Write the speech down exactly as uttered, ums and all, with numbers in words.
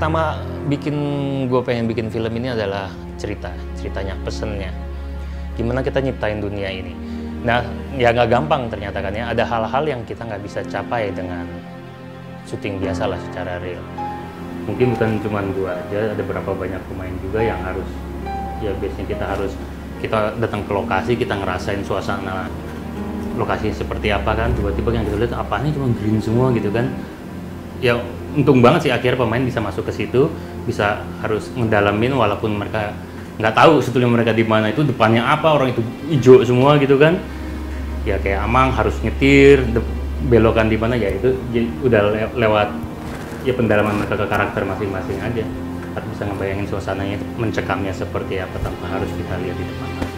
pertama bikin gue pengen bikin film ini adalah cerita, ceritanya, pesennya. Gimana kita nyiptain dunia ini. Nah, ya nggak gampang ternyata kan ya. Ada hal-hal yang kita nggak bisa capai dengan syuting biasa lah secara real. Mungkin bukan cuma gue aja, ada beberapa banyak pemain juga yang harus, ya biasanya kita harus, kita datang ke lokasi, kita ngerasain suasana lokasi seperti apa kan. Tiba-tiba yang kita lihat apanya cuma green semua gitu kan. Ya untung banget sih akhirnya pemain bisa masuk ke situ, bisa harus ngedalamin walaupun mereka nggak tahu sebetulnya mereka di mana, itu depannya apa, orang itu hijau semua gitu kan. Ya kayak Amang harus nyetir, belokan di mana, ya itu udah le lewat ya pendalaman mereka ke karakter masing-masing aja. Harus bisa ngebayangin suasananya, mencekamnya seperti apa tanpa harus kita lihat di depan.